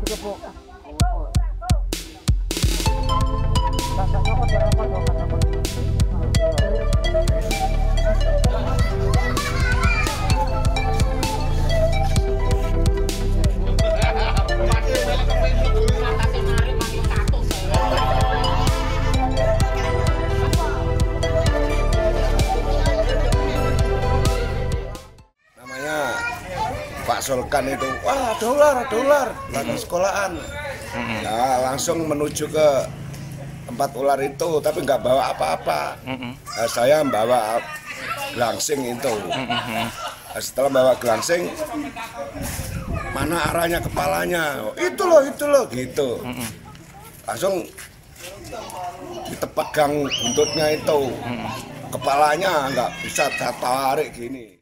Pak Sulkan itu, wah dolar, lagi sekolahan. Ya langsung menuju ke tempat ular itu, tapi nggak bawa apa-apa. Nah, saya bawa gelangsing itu. Nah, setelah bawa gelangsing, mana arahnya kepalanya? Oh, itu loh, gitu. Langsung ditepegang buntutnya itu, kepalanya nggak bisa saya tarik gini.